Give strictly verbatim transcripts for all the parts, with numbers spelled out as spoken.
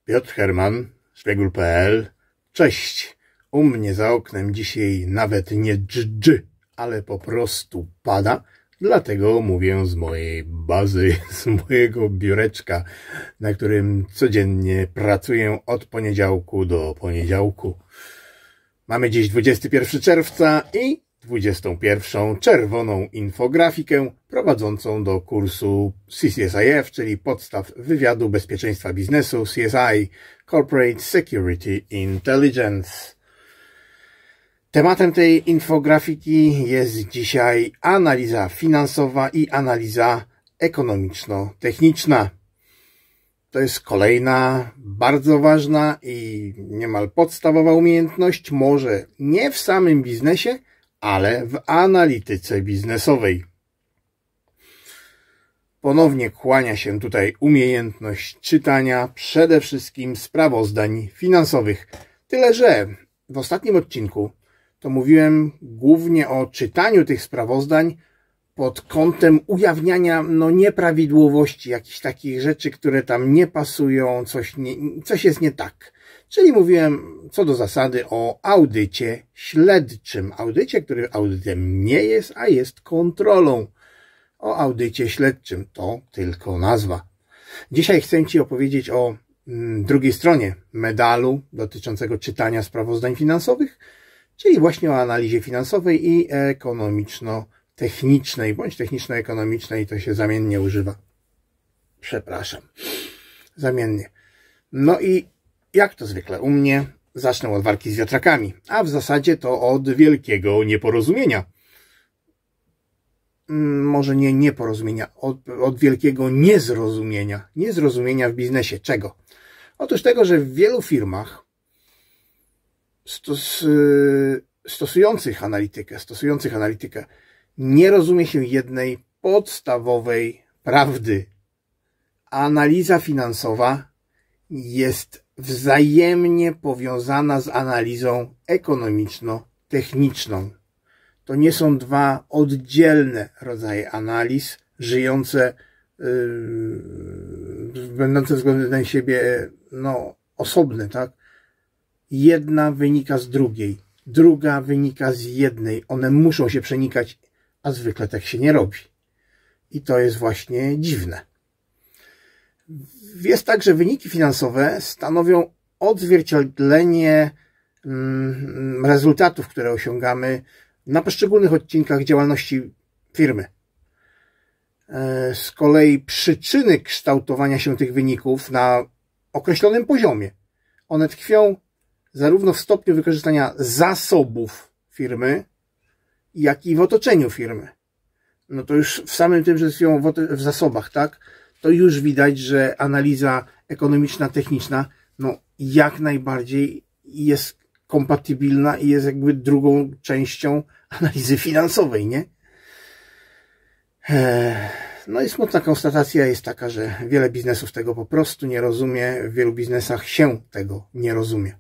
Piotr Herman, szpiegul kropka pe el. Cześć. U mnie za oknem dzisiaj nawet nie dżdż, ale po prostu pada. Dlatego mówię z mojej bazy, z mojego biureczka, na którym codziennie pracuję od poniedziałku do poniedziałku. Mamy dziś dwudziestego pierwszego czerwca i dwudziestą pierwszą czerwoną infografikę prowadzącą do kursu C C S I F, czyli podstaw wywiadu bezpieczeństwa biznesu, C S I, Corporate Security Intelligence. Tematem tej infografiki jest dzisiaj analiza finansowa i analiza ekonomiczno-techniczna. To jest kolejna bardzo ważna i niemal podstawowa umiejętność, może nie w samym biznesie, ale w analityce biznesowej. Ponownie kłania się tutaj umiejętność czytania przede wszystkim sprawozdań finansowych. Tyle że w ostatnim odcinku to mówiłem głównie o czytaniu tych sprawozdań pod kątem ujawniania no, nieprawidłowości, jakichś takich rzeczy, które tam nie pasują, coś, nie, coś jest nie tak. Czyli mówiłem co do zasady o audycie śledczym. Audycie, który audytem nie jest, a jest kontrolą. O audycie śledczym, to tylko nazwa. Dzisiaj chcę Ci opowiedzieć o mm, drugiej stronie medalu dotyczącego czytania sprawozdań finansowych, czyli właśnie o analizie finansowej i ekonomiczno-technicznej, bądź techniczno-ekonomicznej, to się zamiennie używa. Przepraszam. Zamiennie. No i jak to zwykle u mnie, zacznę od walki z wiatrakami, a w zasadzie to od wielkiego nieporozumienia. Może nie nieporozumienia, od, od wielkiego niezrozumienia. Niezrozumienia w biznesie. Czego? Otóż tego, że w wielu firmach stos, stosujących analitykę, stosujących analitykę nie rozumie się jednej podstawowej prawdy. Analiza finansowa jest wzajemnie powiązana z analizą ekonomiczno-techniczną. To nie są dwa oddzielne rodzaje analiz, żyjące, yy, będące względem siebie no, osobne, tak? Jedna wynika z drugiej, druga wynika z jednej. One muszą się przenikać, a zwykle tak się nie robi. I to jest właśnie dziwne. Jest tak, że wyniki finansowe stanowią odzwierciedlenie mm, rezultatów, które osiągamy na poszczególnych odcinkach działalności firmy. Z kolei przyczyny kształtowania się tych wyników na określonym poziomie, one tkwią zarówno w stopniu wykorzystania zasobów firmy, jak i w otoczeniu firmy. No to już w samym tym, że tkwią w, w zasobach, tak? To już widać, że analiza ekonomiczna, techniczna, no jak najbardziej jest kompatybilna i jest jakby drugą częścią analizy finansowej, nie? No i smutna konstatacja jest taka, że wiele biznesów tego po prostu nie rozumie, w wielu biznesach się tego nie rozumie.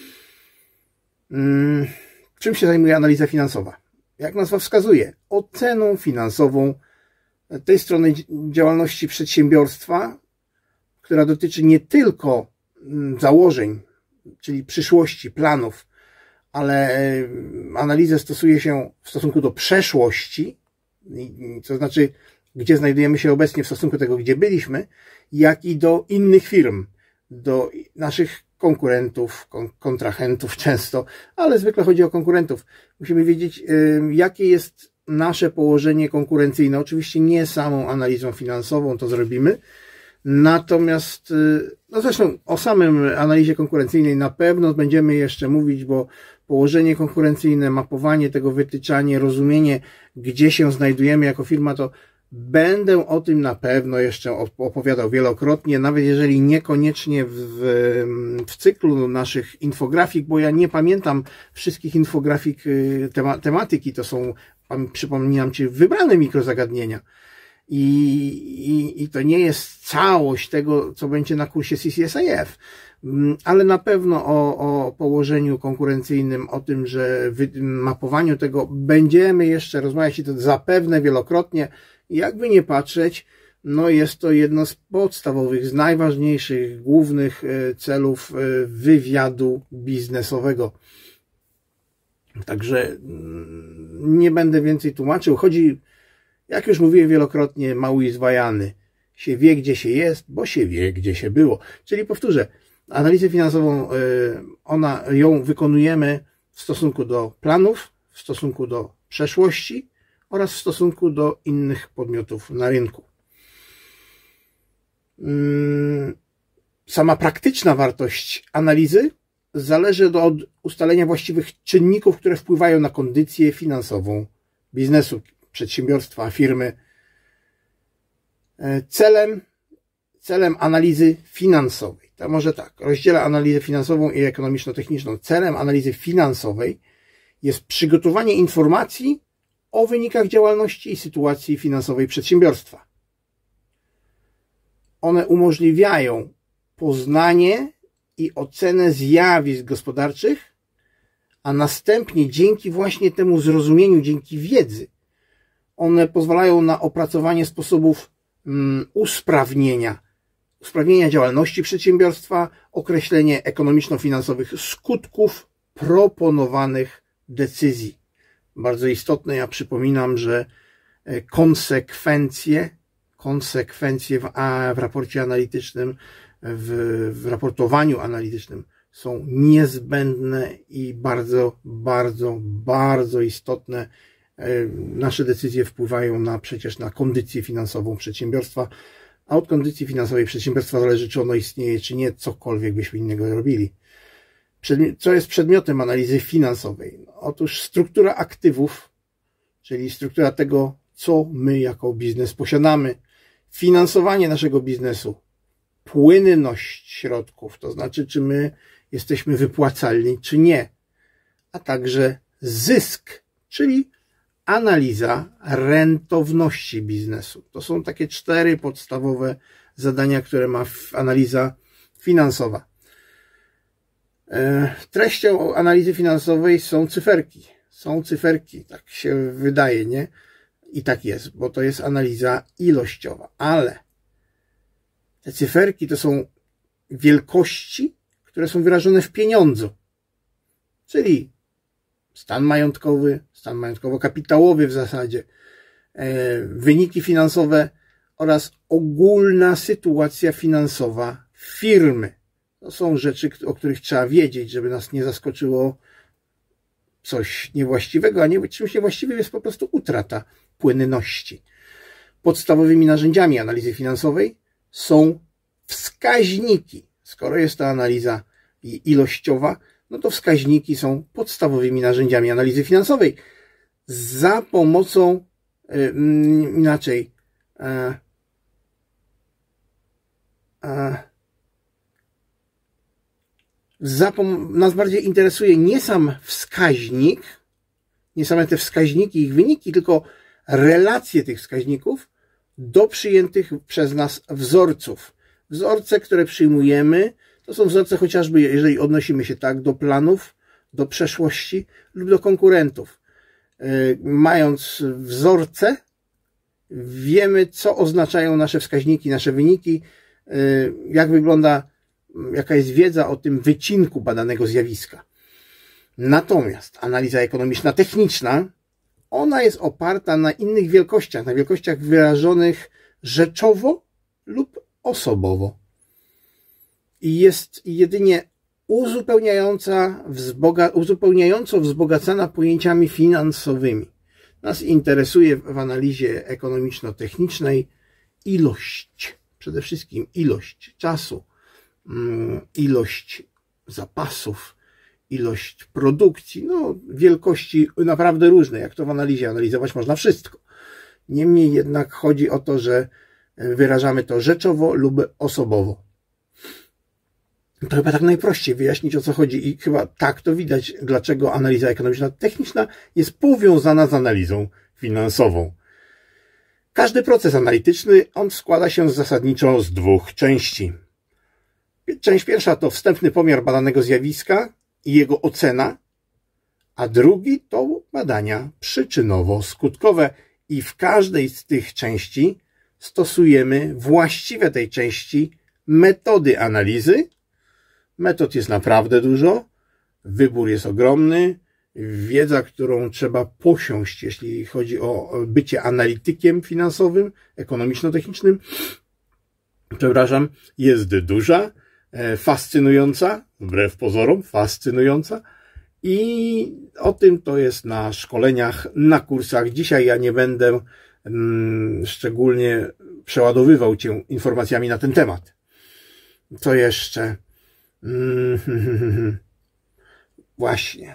Czym się zajmuje analiza finansowa? Jak nazwa wskazuje, oceną finansową tej strony działalności przedsiębiorstwa, która dotyczy nie tylko założeń, czyli przyszłości, planów, ale analizę stosuje się w stosunku do przeszłości, to znaczy, gdzie znajdujemy się obecnie w stosunku do tego, gdzie byliśmy, jak i do innych firm, do naszych konkurentów, kontrahentów często, ale zwykle chodzi o konkurentów. Musimy wiedzieć, jakie jest nasze położenie konkurencyjne. Oczywiście nie samą analizą finansową to zrobimy, natomiast, no zresztą o samym analizie konkurencyjnej na pewno będziemy jeszcze mówić, bo położenie konkurencyjne, mapowanie tego, wytyczanie, rozumienie, gdzie się znajdujemy jako firma, to będę o tym na pewno jeszcze opowiadał wielokrotnie, nawet jeżeli niekoniecznie w, w cyklu naszych infografik, bo ja nie pamiętam wszystkich infografik tema, tematyki, to są, przypominam Ci, wybrane mikrozagadnienia. I, i, I to nie jest całość tego, co będzie na kursie C C S I F, ale na pewno o, o położeniu konkurencyjnym, o tym, że w mapowaniu tego będziemy jeszcze rozmawiać i to zapewne wielokrotnie. Jakby nie patrzeć, no jest to jedno z podstawowych, z najważniejszych, głównych celów wywiadu biznesowego. Także nie będę więcej tłumaczył. Chodzi, jak już mówiłem wielokrotnie, mały i zwajany. Się wie, gdzie się jest, bo się wie, gdzie się było. Czyli powtórzę, analizę finansową, ona, ją wykonujemy w stosunku do planów, w stosunku do przeszłości oraz w stosunku do innych podmiotów na rynku. Sama praktyczna wartość analizy zależy od ustalenia właściwych czynników, które wpływają na kondycję finansową biznesu, przedsiębiorstwa, firmy. Celem, celem analizy finansowej, to może tak, rozdzielę analizę finansową i ekonomiczno-techniczną. Celem analizy finansowej jest przygotowanie informacji o wynikach działalności i sytuacji finansowej przedsiębiorstwa. One umożliwiają poznanie i ocenę zjawisk gospodarczych, a następnie dzięki właśnie temu zrozumieniu, dzięki wiedzy, one pozwalają na opracowanie sposobów um, usprawnienia, usprawnienia działalności przedsiębiorstwa, określenie ekonomiczno-finansowych skutków proponowanych decyzji. Bardzo istotne, ja przypominam, że konsekwencje, konsekwencje w, a, w raporcie analitycznym, w, w raportowaniu analitycznym są niezbędne i bardzo, bardzo, bardzo istotne. Nasze decyzje wpływają na przecież na kondycję finansową przedsiębiorstwa, a od kondycji finansowej przedsiębiorstwa zależy, czy ono istnieje, czy nie, cokolwiek byśmy innego robili. Co jest przedmiotem analizy finansowej? Otóż struktura aktywów, czyli struktura tego, co my jako biznes posiadamy, finansowanie naszego biznesu, płynność środków, to znaczy, czy my jesteśmy wypłacalni, czy nie, a także zysk, czyli analiza rentowności biznesu. To są takie cztery podstawowe zadania, które ma analiza finansowa. Treścią analizy finansowej są cyferki. Są cyferki, tak się wydaje, nie? I tak jest, bo to jest analiza ilościowa. Ale te cyferki to są wielkości, które są wyrażone w pieniądzu. Czyli stan majątkowy, stan majątkowo-kapitałowy w zasadzie, wyniki finansowe oraz ogólna sytuacja finansowa firmy. To są rzeczy, o których trzeba wiedzieć, żeby nas nie zaskoczyło coś niewłaściwego, a nie, czymś niewłaściwym jest po prostu utrata płynności. Podstawowymi narzędziami analizy finansowej są wskaźniki. Skoro jest to analiza ilościowa, no to wskaźniki są podstawowymi narzędziami analizy finansowej. Za pomocą, yy, inaczej, yy, yy, Zapom- nas bardziej interesuje nie sam wskaźnik, nie same te wskaźniki, ich wyniki, tylko relacje tych wskaźników do przyjętych przez nas wzorców. Wzorce, które przyjmujemy, to są wzorce chociażby, jeżeli odnosimy się tak do planów, do przeszłości lub do konkurentów. Yy, mając wzorce, wiemy, co oznaczają nasze wskaźniki, nasze wyniki, yy, jak wygląda, jaka jest wiedza o tym wycinku badanego zjawiska. Natomiast analiza ekonomiczna techniczna, ona jest oparta na innych wielkościach, na wielkościach wyrażonych rzeczowo lub osobowo. I jest jedynie uzupełniająca, wzboga, uzupełniająco wzbogacana pojęciami finansowymi. Nas interesuje w analizie ekonomiczno-technicznej ilość, przede wszystkim ilość czasu, ilość zapasów, ilość produkcji, no wielkości naprawdę różne, jak to w analizie, analizować można wszystko. Niemniej jednak chodzi o to, że wyrażamy to rzeczowo lub osobowo. To chyba tak najprościej wyjaśnić, o co chodzi i chyba tak to widać, dlaczego analiza ekonomiczno-techniczna jest powiązana z analizą finansową. Każdy proces analityczny, on składa się zasadniczo z dwóch części. Część pierwsza to wstępny pomiar badanego zjawiska i jego ocena, a drugi to badania przyczynowo-skutkowe i w każdej z tych części stosujemy właściwe tej części metody analizy. Metod jest naprawdę dużo, wybór jest ogromny, wiedza, którą trzeba posiąść, jeśli chodzi o bycie analitykiem finansowym, ekonomiczno-technicznym, przepraszam, jest duża, fascynująca, wbrew pozorom, fascynująca i o tym to jest na szkoleniach, na kursach. Dzisiaj ja nie będę mm, szczególnie przeładowywał Cię informacjami na ten temat. Co jeszcze? Mm, właśnie.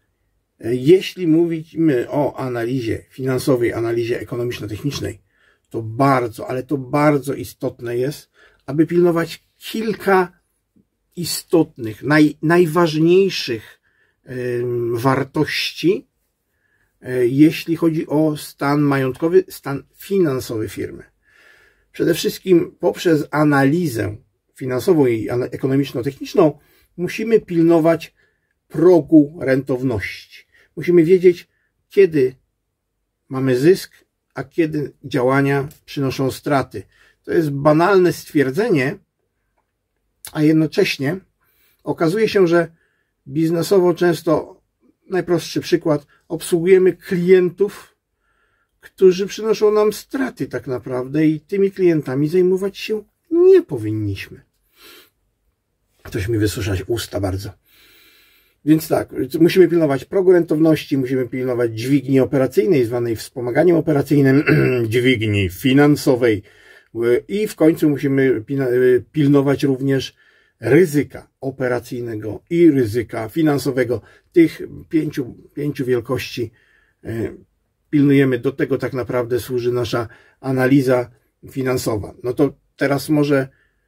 Jeśli mówimy o analizie finansowej, analizie ekonomiczno-technicznej, to bardzo, ale to bardzo istotne jest, aby pilnować kilka istotnych, naj, najważniejszych y, wartości, y, jeśli chodzi o stan majątkowy, stan finansowy firmy. Przede wszystkim poprzez analizę finansową i ekonomiczno-techniczną musimy pilnować progu rentowności. Musimy wiedzieć, kiedy mamy zysk, a kiedy działania przynoszą straty. To jest banalne stwierdzenie, a jednocześnie okazuje się, że biznesowo często, najprostszy przykład, obsługujemy klientów, którzy przynoszą nam straty tak naprawdę i tymi klientami zajmować się nie powinniśmy. Ktoś mi wysuszać usta bardzo. Więc tak, musimy pilnować progu rentowności, musimy pilnować dźwigni operacyjnej, zwanej wspomaganiem operacyjnym, dźwigni finansowej i w końcu musimy pilnować również ryzyka operacyjnego i ryzyka finansowego. Tych pięciu, pięciu wielkości pilnujemy. Do tego tak naprawdę służy nasza analiza finansowa. No to teraz może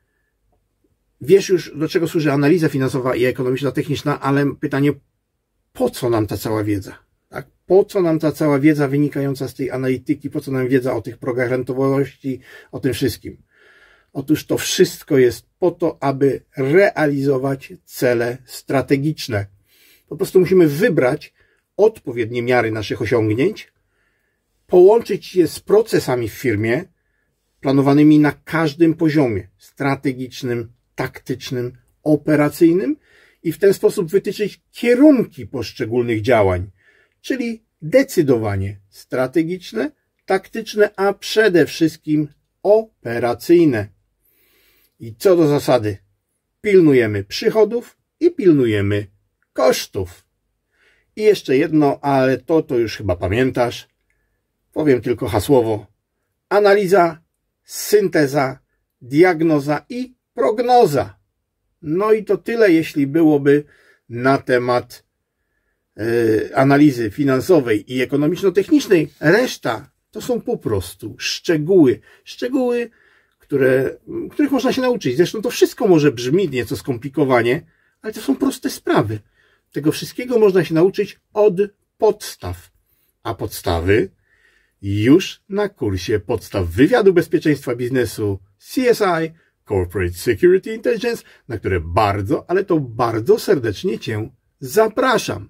wiesz już, do czego służy analiza finansowa i ekonomiczno-techniczna, ale pytanie, po co nam ta cała wiedza? Tak? Po co nam ta cała wiedza wynikająca z tej analityki? Po co nam wiedza o tych progach rentowności, o tym wszystkim? Otóż to wszystko jest po to, aby realizować cele strategiczne. Po prostu musimy wybrać odpowiednie miary naszych osiągnięć, połączyć je z procesami w firmie, planowanymi na każdym poziomie, strategicznym, taktycznym, operacyjnym i w ten sposób wytyczyć kierunki poszczególnych działań, czyli decydowanie strategiczne, taktyczne, a przede wszystkim operacyjne. I co do zasady, pilnujemy przychodów i pilnujemy kosztów. I jeszcze jedno, ale to to już chyba pamiętasz, powiem tylko hasłowo: analiza, synteza, diagnoza i prognoza. No i to tyle, jeśli byłoby na temat yy, analizy finansowej i ekonomiczno-technicznej. Reszta to są po prostu szczegóły. Szczegóły, które, których można się nauczyć. Zresztą to wszystko może brzmieć nieco skomplikowanie, ale to są proste sprawy. Tego wszystkiego można się nauczyć od podstaw. A podstawy już na kursie Podstaw Wywiadu Bezpieczeństwa Biznesu C S I, Corporate Security Intelligence, na które bardzo, ale to bardzo serdecznie Cię zapraszam.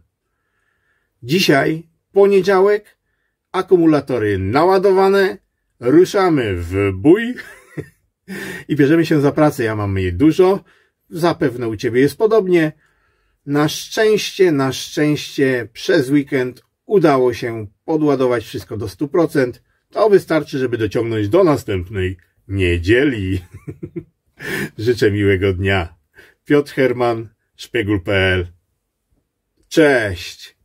Dzisiaj poniedziałek, akumulatory naładowane, ruszamy w bój i bierzemy się za pracę. Ja mam jej dużo, zapewne u Ciebie jest podobnie. Na szczęście, na szczęście przez weekend udało się podładować wszystko do stu procent. To wystarczy, żeby dociągnąć do następnej niedzieli. Życzę miłego dnia. Piotr Herman, szpiegul kropka p l. Cześć!